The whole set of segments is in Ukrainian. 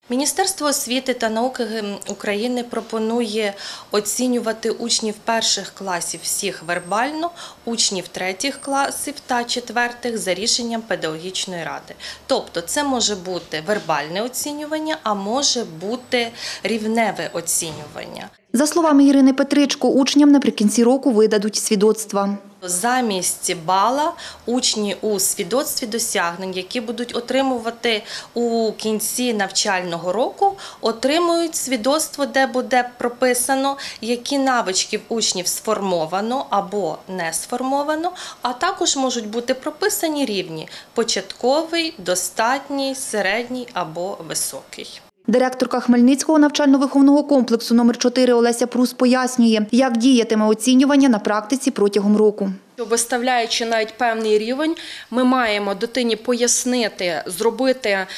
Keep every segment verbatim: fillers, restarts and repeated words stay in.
Міністерство освіти та науки України пропонує оцінювати учнів перших класів всіх вербально, учнів третіх класів та четвертих за рішенням педагогічної ради. Тобто це може бути вербальне оцінювання, а може бути рівневе оцінювання. За словами Ірини Петричко, учням наприкінці року видадуть свідоцтва. Замість бала учні у свідоцтві досягнень, які будуть отримувати у кінці навчального року, отримують свідоцтво, де буде прописано, які навички в учнів сформовано або не сформовано, а також можуть бути прописані рівні – початковий, достатній, середній або високий. Директорка Хмельницького навчально-виховного комплексу номер чотири Олеся Прус пояснює, як діятиме оцінювання на практиці протягом року. Виставляючи навіть певний рівень, ми маємо дитині пояснити, зробити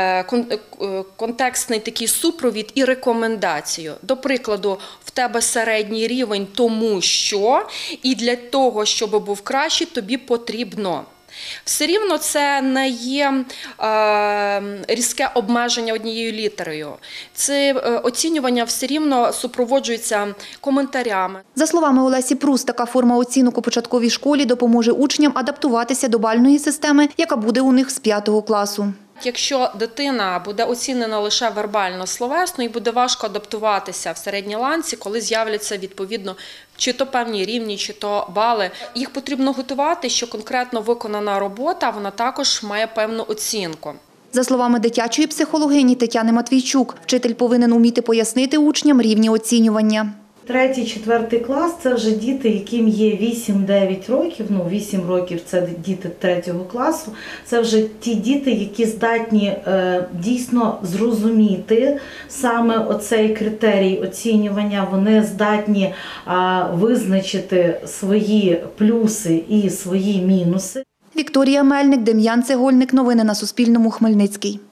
контекстний такий супровід і рекомендацію. До прикладу, в тебе середній рівень тому що, і для того, щоб був кращий, тобі потрібно. Все рівно це не є е, різке обмеження однією літерою. Це е, оцінювання все рівно супроводжується коментарями. За словами Олесі Прус, така форма оцінок у початковій школі допоможе учням адаптуватися до бальної системи, яка буде у них з п'ятого класу. Якщо дитина буде оцінена лише вербально-словесно, і буде важко адаптуватися в середній ланці, коли з'являться відповідно чи то певні рівні, чи то бали. Їх потрібно готувати, що конкретно виконана робота, вона також має певну оцінку. За словами дитячої психологині Тетяни Матвійчук, вчитель повинен уміти пояснити учням рівні оцінювання. Третій, четвертий клас – це вже діти, яким є вісім-дев'ять років, ну вісім років – це діти третього класу, це вже ті діти, які здатні е, дійсно зрозуміти саме оцей критерій оцінювання, вони здатні е, визначити свої плюси і свої мінуси. Вікторія Мельник, Дем'ян Цегольник. Новини на Суспільному. Хмельницький.